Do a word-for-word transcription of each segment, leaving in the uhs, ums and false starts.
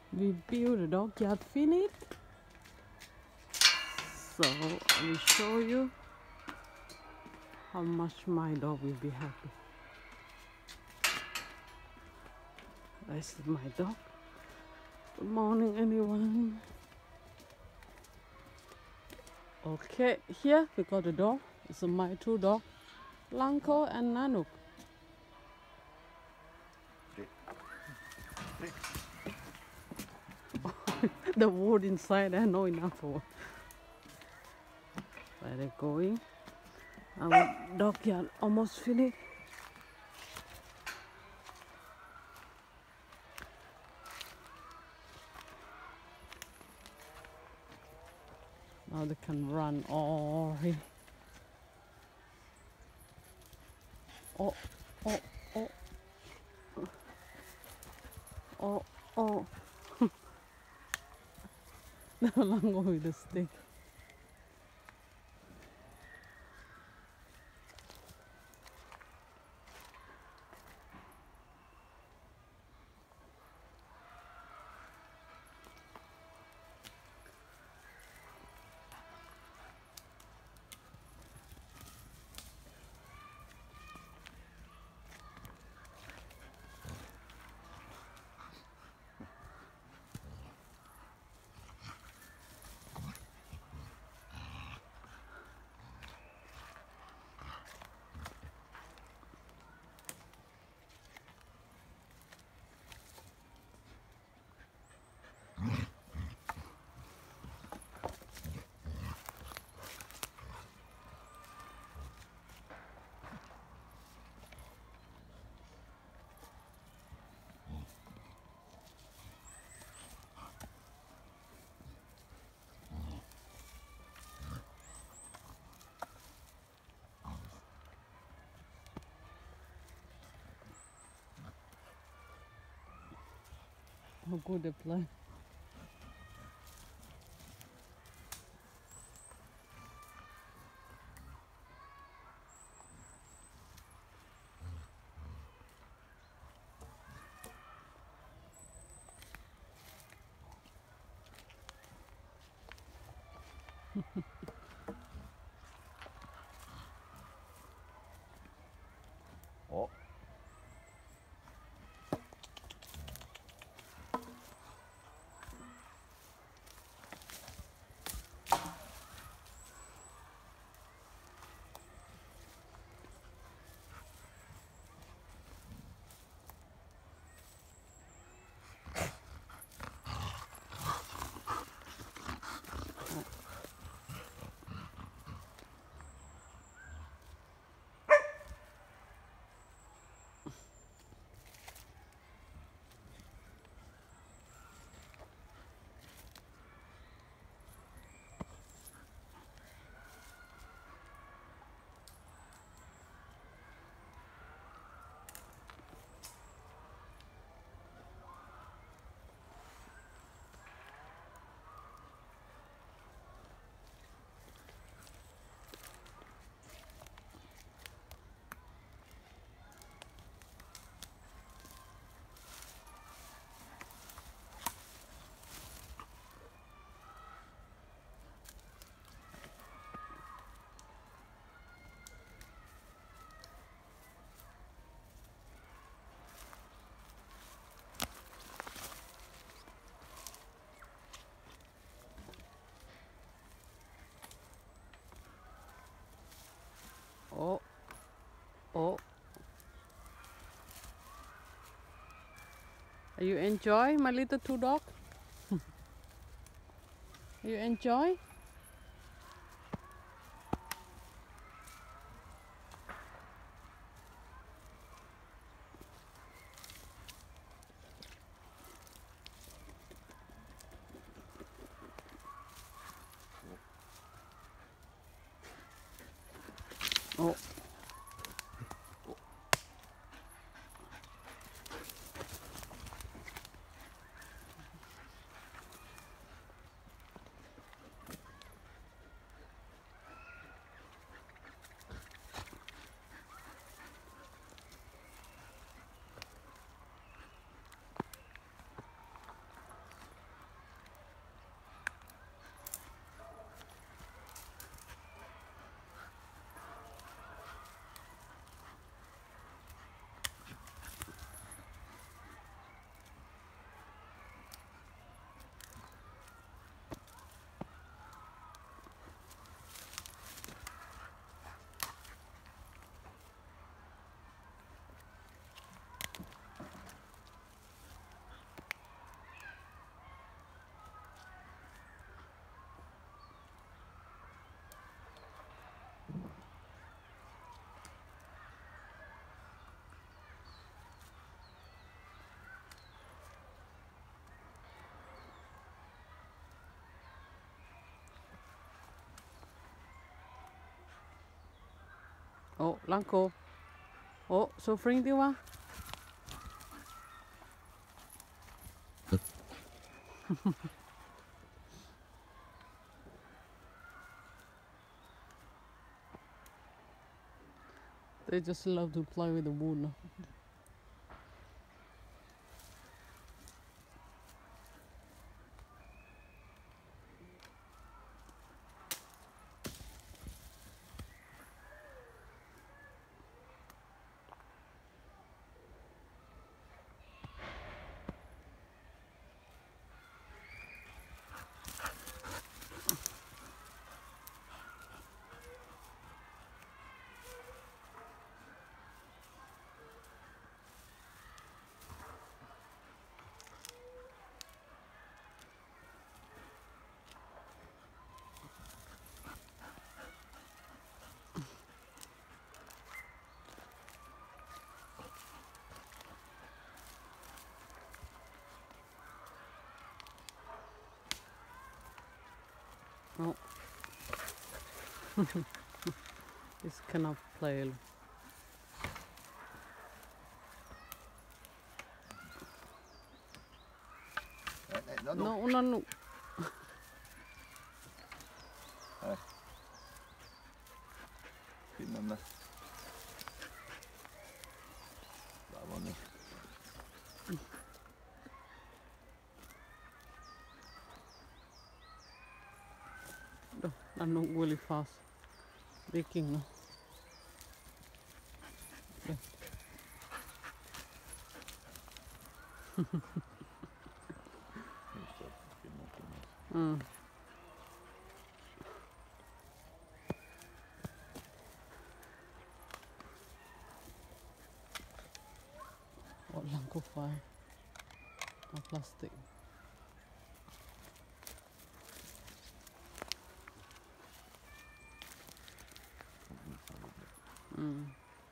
We build the dog yard finish. So I will show you how much my dog will be happy. That's my dog. Good morning, everyone. Okay, here we got the dog. It's my two dogs, Blanco and Nanook. The wood inside, I know enough for where they're going. Our dog yard almost finished. Now they can run all here. Oh, oh, oh, oh, oh. Now I'm going with the stick. How good they play. Oh. Oh, oh. Are you enjoy my little two dog? You enjoy? Oh. Oh, Lanko. Oh, so fring đi qua. They just love to play with the wood. Oh. This cannot play. No, no. No, no, no. Här. Pinnarna. Där var ni. I'm not really fast baking now. Yeah. mm. What Lanko fire? No plastic. Mm.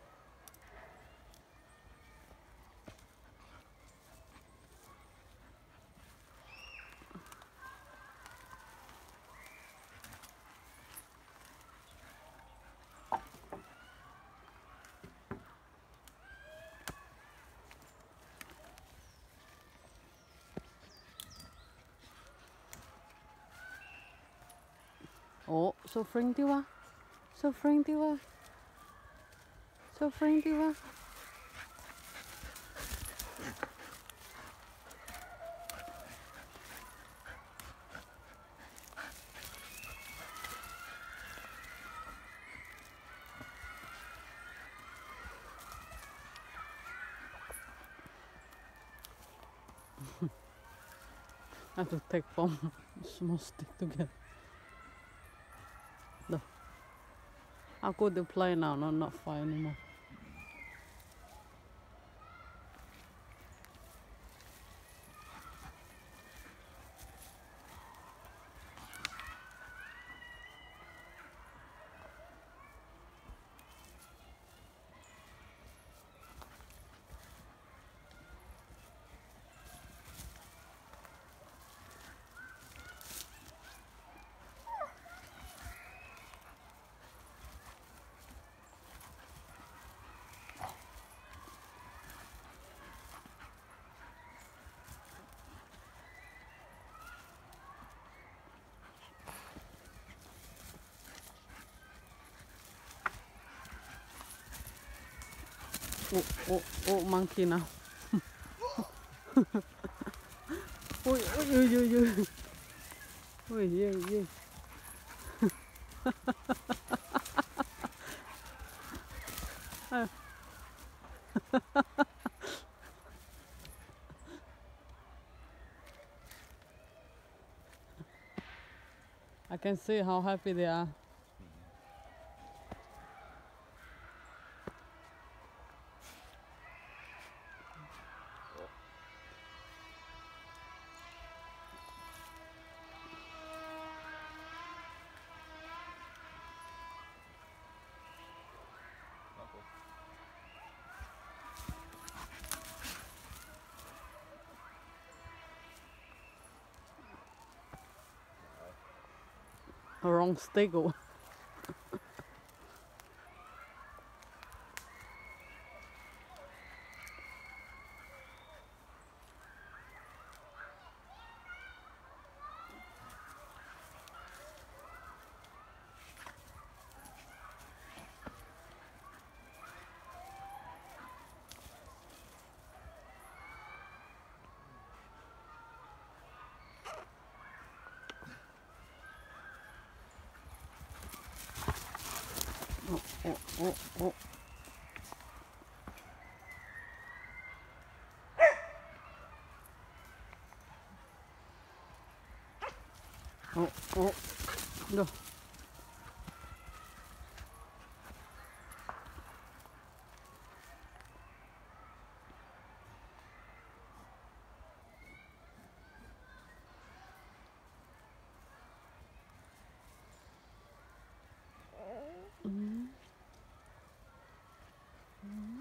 Oh, så fring de var. Så fring de var. Så fring de var. I have to take bomb small stick together. No. How could they play now? No, not fire anymore. Oh, oh, oh, monkey now. Ôi, ôi, ôi, ôi, ôi. Ôi, ôi, ôi. I can see how happy they are. Wrong stick. oh, oh, oh. Oh, oh, no. Mm. Mm.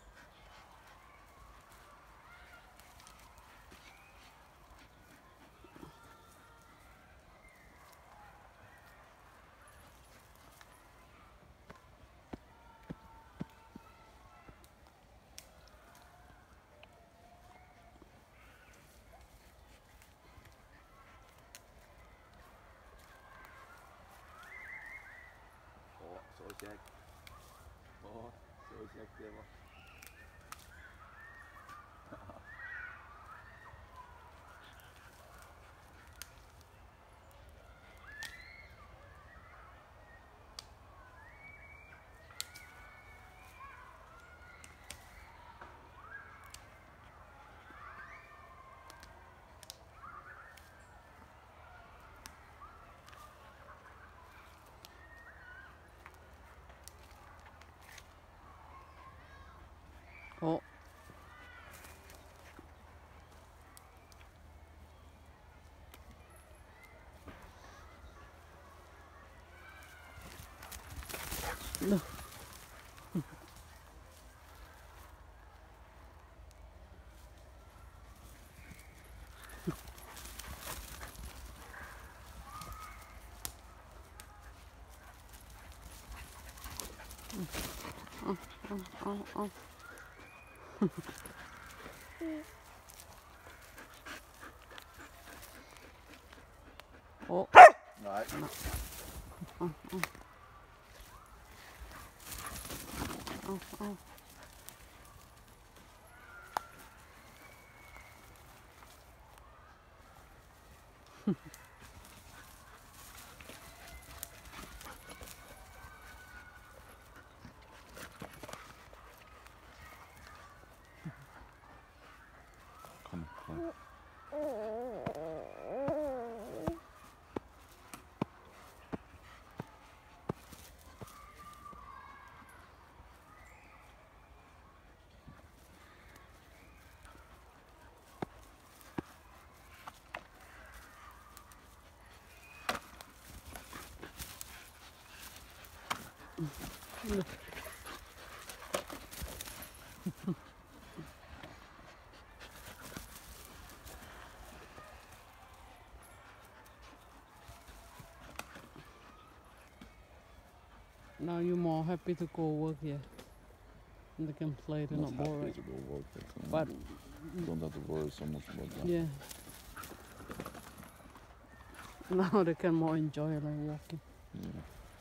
Åh, så kjekk. Åh, så kjekk det var. Oh. No. Oh, oh, oh, oh. Oh. Nei. Oh, oh. Oh, oh. Kom, kom. No. Now you're more happy to go work here. And they can play, they're not, Not bored. happy to go work, but, um, But don't have to worry so much about that. yeah. Now they can more enjoy like walking. Yeah.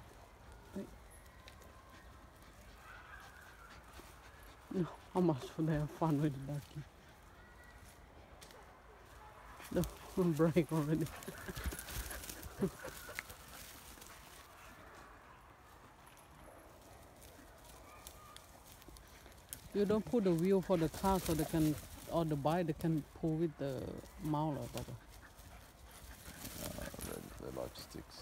No, how much would they have fun with the ducky? No, break already. You don't put the wheel for the car so they can, or the bike, they can pull with the mouth or whatever. Uh, they, they like sticks.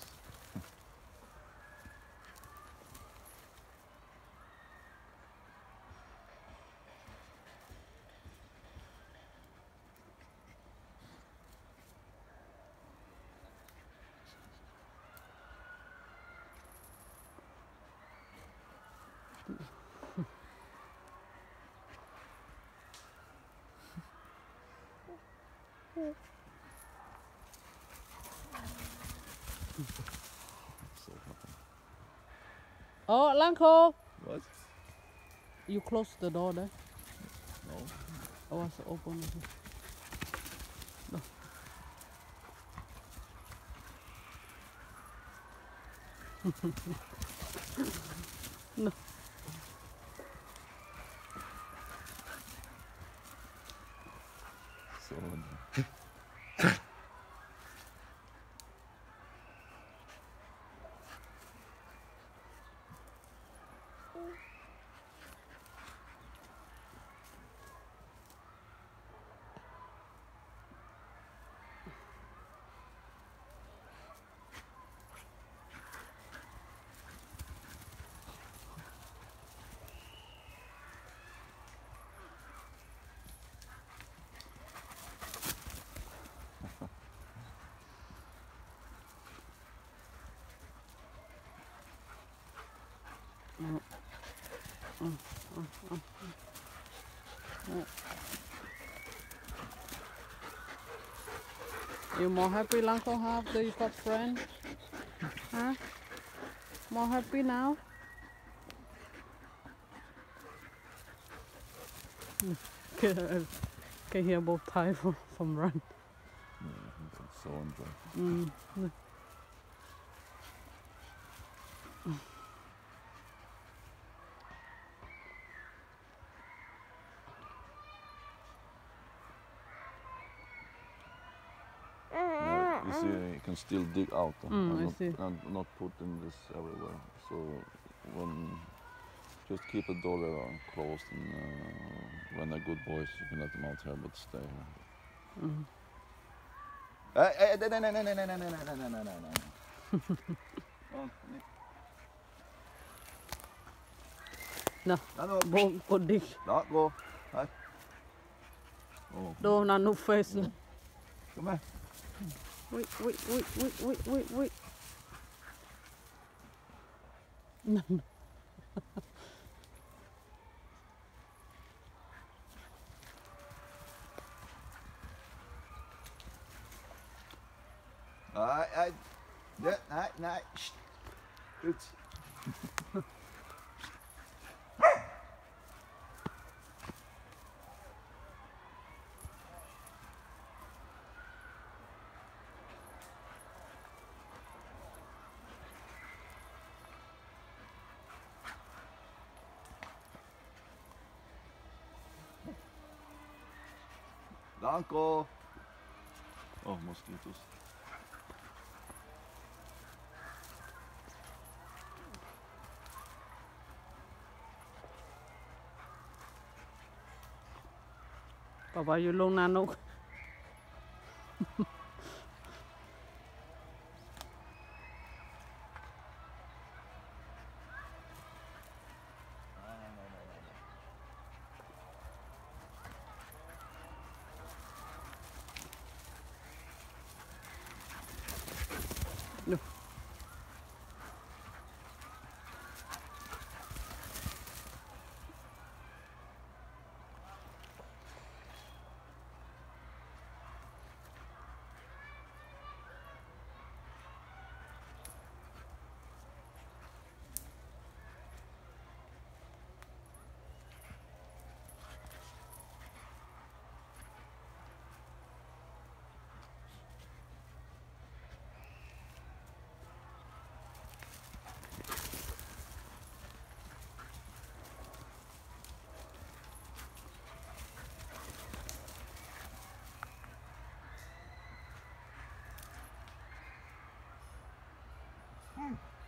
So happy. Oh, Lanko! What? You closed the door there? No. I was open. No. No. So Mm, mm, mm, mm, mm. You more happy, Lanko, after you got friend? Huh? More happy now? Can, can hear both Thai from, from run. Yeah, it's so enjoy. Mm. Yeah, you see, you can still dig out uh, Mm, and, I not, see. and not put in this everywhere. So when just keep the door there closed, and uh, when they're good boys, you can let them out here, but stay here. Mm. Hey, hey, no, no, no, no, no, no, no, no, no, no, no, no, no. Oh, Nè, no, no, bố cô đi. đó, go. Hey. Oh, Đồ là nụ face. come here. Wait, wait, wait, wait, wait, wait, wait. Đấy, đấy, đấy, đấy, đấy. Good. Danko. Oh, mosquitoes. Papa you long nano. No. Hmm.